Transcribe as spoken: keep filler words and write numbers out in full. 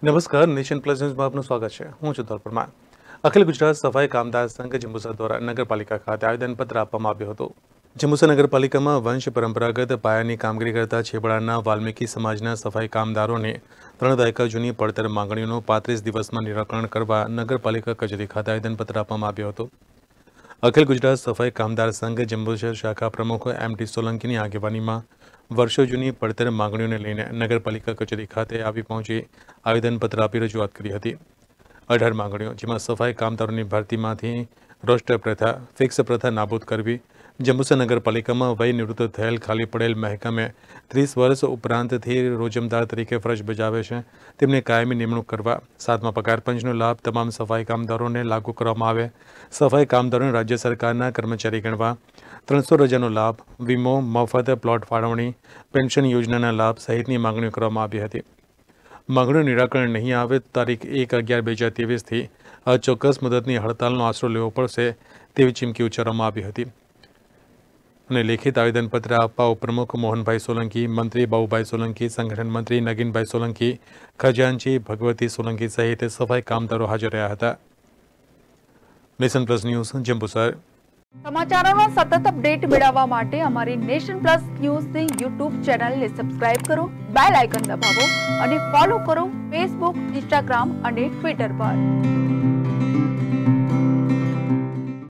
નમસ્કાર, nation plus ન્યૂઝમાં આપનું સ્વાગત છે. હું છું ધોર પરમાર. અખિલ ગુજરાત સફાઈ કામદાર સંઘ જંબુસર દ્વારા નગરપાલિકા ખાતે આવેદનપત્ર આપવામાં આવ્યું હતું. જંબુસર નગરપાલિકામાં વંશ પરંપરાગત પાયાની કામગીરી કરતા છેવાડાના વાલ્મીકી સમાજના સફાઈ કામદારોને ત્રણ દાયકા જૂની પડતર માંગણીઓનું પાંત્રીસ દિવસમાં નિરાકરણ કરવા નગરપાલિકા કચેરી ખાતે આવેદનપત્ર આપવામાં આવ્યું હતું. અખિલ ગુજરાત સફાઈ કામદાર સંઘ જંબુસર શાખા પ્રમુખ એમ ટી સોલંકીની આગેવાનીમાં વર્ષો જૂની પડતર માંગણીઓને લઈને નગરપાલિકા કચેરી ખાતે આવી પહોંચી આવેદનપત્ર આપી રજૂઆત કરી હતી. અઢાર માંગણીઓ, જેમાં સફાઈ કામદારોની ભરતીમાંથી રોસ્ટર પ્રથા, ફિક્સ પ્રથા નાબૂદ કરવી, જંબુસર નગરપાલિકામાં વય નિવૃત્ત થયેલ ખાલી પડેલ મહેકમે ત્રીસ વર્ષ ઉપરાંતથી રોજમદાર તરીકે ફરજ બજાવે છે તેમને કાયમી નિમણૂક કરવા, સાતમા પગાર પંચનો લાભ તમામ સફાઈ કામદારોને લાગુ કરવામાં આવે, સફાઈ કામદારોને રાજ્ય સરકારના કર્મચારી ગણવા, ત્રણસો રજાનો લાભ, વીમો, મફત પ્લોટ ફાળવણી, પેન્શન યોજનાના લાભ સહિતની માંગણીઓ કરવામાં આવી હતી. માંગણીનું નિરાકરણ નહીં આવે તો તારીખ એક અગિયાર બે હજાર ત્રેવીસથી અચોક્કસ મુદતની હડતાલનો આશરો લેવો પડશે તેવી ચીમકી ઉચ્ચારવામાં આવી હતી. અને લેખિત આવેદનપત્ર આપવા ઉપપ્રમુખ મોહનભાઈ સોલંકી, મંત્રી બાબુભાઈ સોલંકી, સંગઠન મંત્રી નગીનભાઈ સોલંકી, ખજાનચી ભગવતી સોલંકી સહિત સફાઈ કામદારો હાજર રહ્યા હતા. Nation Plus News Jambusar. સમાચારોનો સતત અપડેટ મેળવવા માટે અમારી નેશન પ્લસ ન્યૂઝની યુટ્યુબ ચેનલને સબસ્ક્રાઇબ કરો, બેલ આઇકન દબાવો અને ફોલો કરો ફેસબુક, ઇન્સ્ટાગ્રામ અને ટ્વિટર પર.